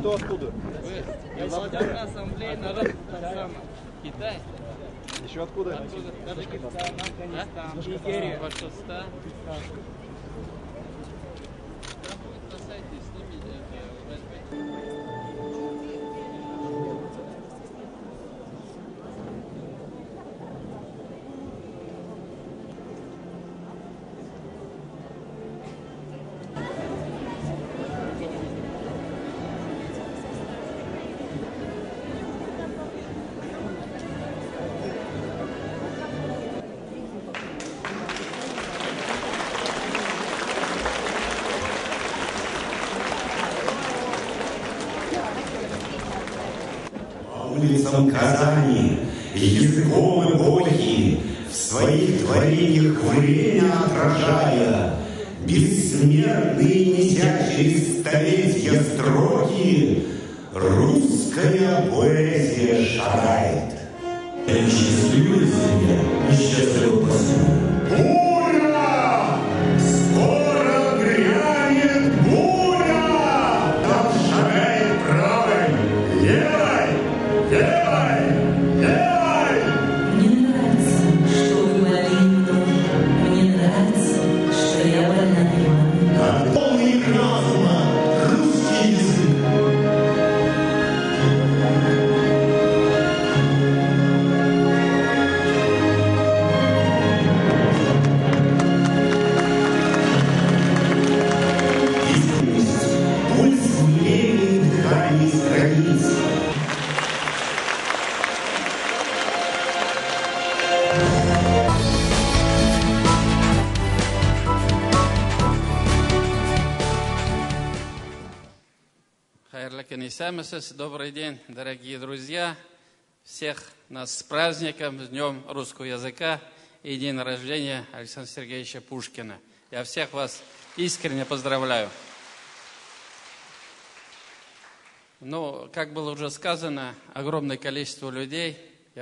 кто откуда? Я Национальной ассамблеи народов Китай. Еще откуда? Таджикистан, Афганистан, Нигерия, Башкортостан. На сайте снимите, возьмите. Улицам Казани, языком эпохи, в своих творениях время отражая, бессмертные несящие столетия строки, русская поэзия шагает. Счастливая семья, несчастливый посыл. Буря! Скоро грянет буря! Там шагает правой, левой! Мне нравится, что вы малину, мне нравится, что я больна вами. Как полный разума русский язык. Пульс влияет дыхание страниц. Добрый день, дорогие друзья. Всех нас с праздником, с Днем русского языка и день рождения Александра Сергеевича Пушкина. Я всех вас искренне поздравляю. Ну, как было уже сказано, огромное количество людей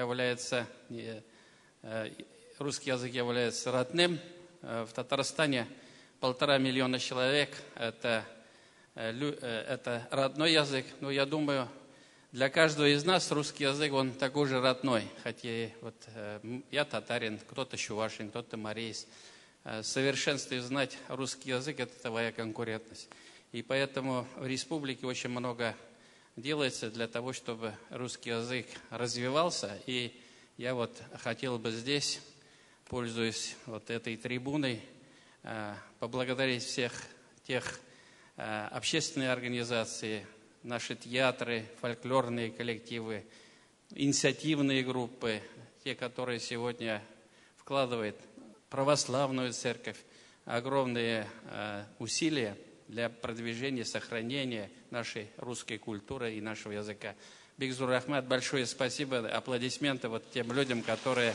русский язык является родным. В Татарстане 1,5 миллиона человек – это родной язык. Но я думаю, для каждого из нас русский язык, он такой же родной. Хотя вот я татарин, кто-то чувашин, кто-то марийц. Совершенствовать знать русский язык – это твоя конкурентность. И поэтому в республике очень много делается для того, чтобы русский язык развивался. И я вот хотел бы здесь, пользуясь вот этой трибуной, поблагодарить всех тех общественные организации, наши театры, фольклорные коллективы, инициативные группы, те, которые сегодня вкладывают в православную церковь огромные усилия для продвижения, сохранения нашей русской культуры и нашего языка. Бигзур Рахмат, большое спасибо, аплодисменты вот тем людям, которые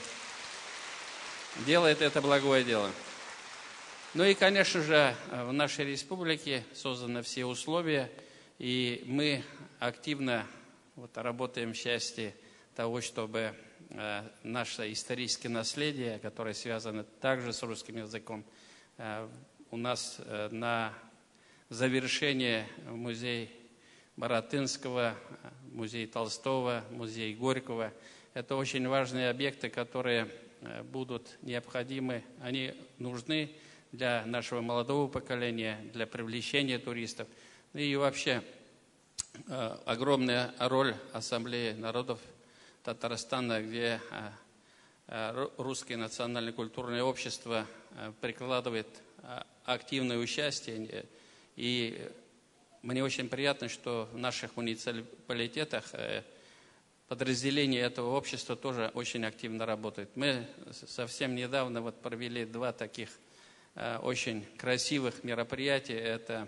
делают это благое дело. Ну и, конечно же, в нашей республике созданы все условия, и мы активно работаем в части того, чтобы наше историческое наследие, которое связано также с русским языком, у нас на завершение музей Баратынского, музей Толстого, музей Горького. Это очень важные объекты, которые будут необходимы, они нужны для нашего молодого поколения, для привлечения туристов. И вообще огромная роль Ассамблеи народов Татарстана, где Русское национальное культурное общество прикладывает активное участие. И мне очень приятно, что в наших муниципалитетах подразделения этого общества тоже очень активно работают. Мы совсем недавно провели 2 таких очень красивых мероприятия. Это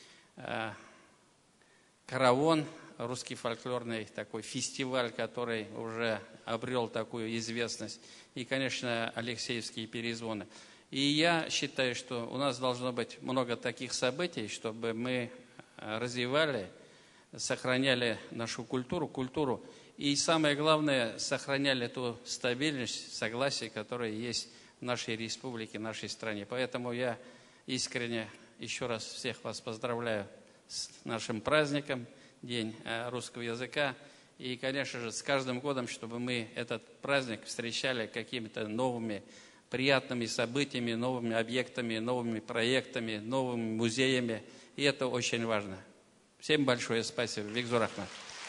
Каравон, русский фольклорный такой фестиваль, который уже обрел такую известность. И, конечно, Алексеевские перезвоны. И я считаю, что у нас должно быть много таких событий, чтобы мы развивали, сохраняли нашу культуру. И самое главное, сохраняли ту стабильность, согласие, которое есть в нашей республике, в нашей стране. Поэтому я искренне еще раз всех вас поздравляю с нашим праздником, День русского языка. И, конечно же, с каждым годом, чтобы мы этот праздник встречали какими-то новыми приятными событиями, новыми объектами, новыми проектами, новыми музеями. И это очень важно. Всем большое спасибо. Викзур Ахмад.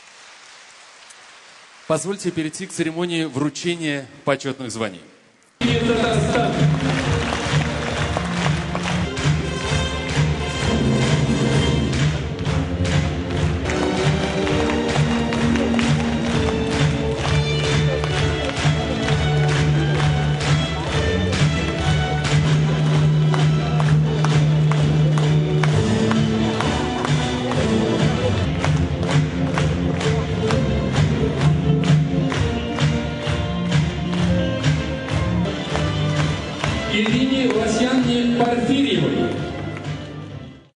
Позвольте перейти к церемонии вручения почетных званий. Ирине Лосянне Порфирьевой.